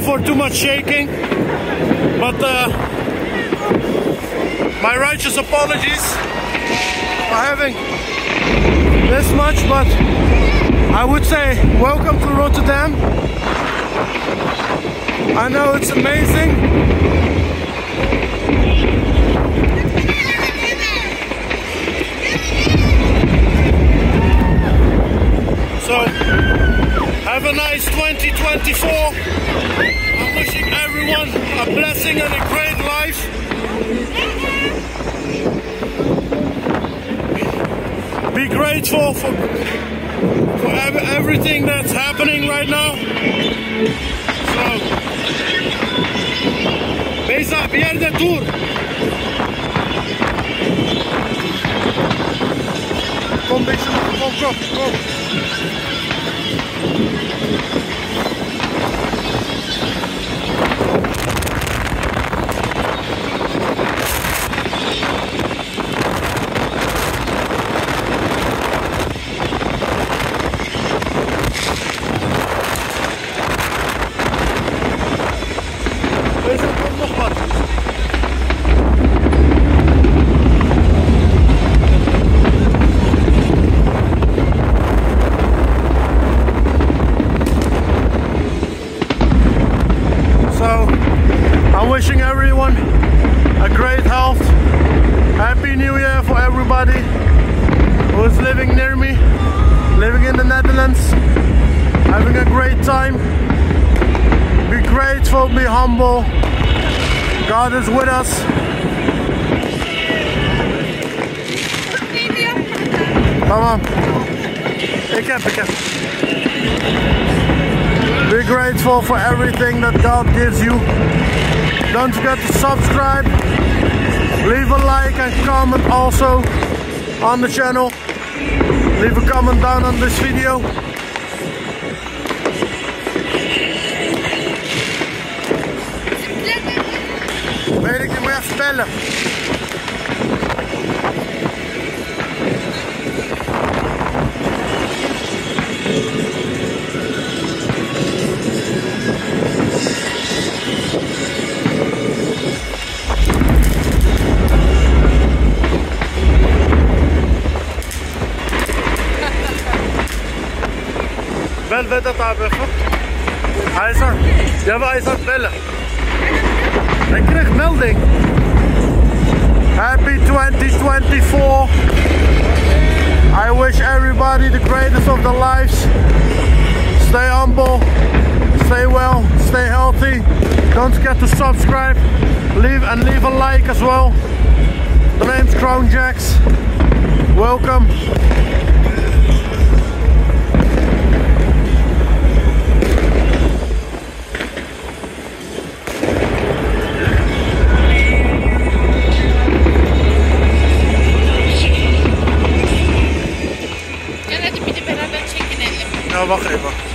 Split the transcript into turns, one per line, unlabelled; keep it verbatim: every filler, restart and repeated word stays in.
for too much shaking, but uh, my righteous apologies for having this much, but I would say welcome to Rotterdam. I know it's amazing. So, have a nice twenty twenty-four. I'm wishing everyone a blessing and a great life. Be grateful for, for ev everything that's happening right now. So, Beyza, bir yerde dur. Kom Beyza, kom, kom, kom. Wishing everyone a great health. Happy New Year for everybody who is living near me, living in the Netherlands, having a great time. Be grateful, be humble. God is with us. Tamam. Ik heb, ik heb. Be grateful for everything that God gives you. Don't forget to subscribe, leave a like and comment also on the channel. Leave a comment down on this video. Weet ik, je moet even bellen. Bel Vedat abi even. Hij is aan. Ja, maar hij is aan het bellen. Hij kreeg melding. Happy twenty twenty-four. I wish everybody the greatest of their lives. Stay humble. Stay well. Stay healthy. Don't forget to subscribe. Leave and leave a like as well. The name's Crown Jacks. Welcome. Ja, wacht even.